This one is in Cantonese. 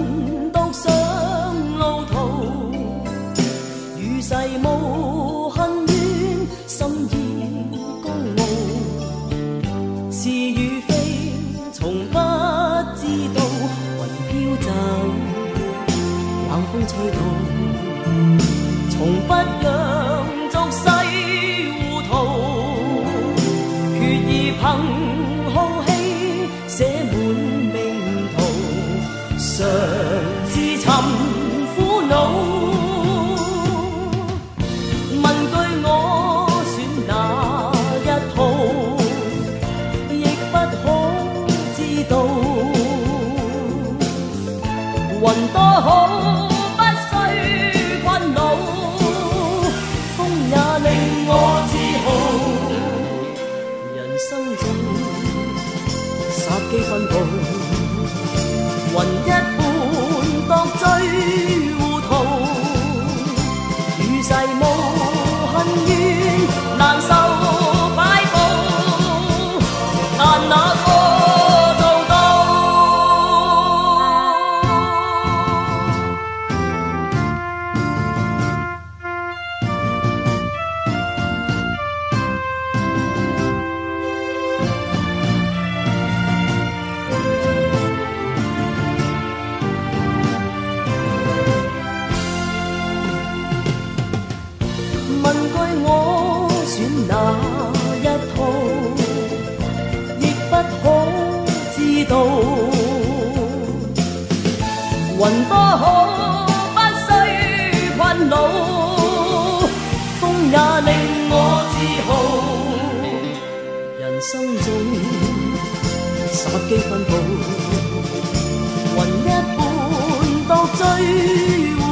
独上路途，与世无恨怨，心意高傲。是与非，从不知道。云飘走，冷风吹动，从不让俗世糊涂。决意凭好戏写满命途，常自寻苦恼。问句我选哪一套，亦不可知道。云多好，不需困恼，风也令我自豪。人生中殺機分佈，雲一般獨醉糊塗，與世無恨怨，難受擺佈，但那個做到。問句我選哪一套，亦不可知道。雲多好，不需困惱，風也令我自豪。人生中殺機分佈，雲一般獨醉。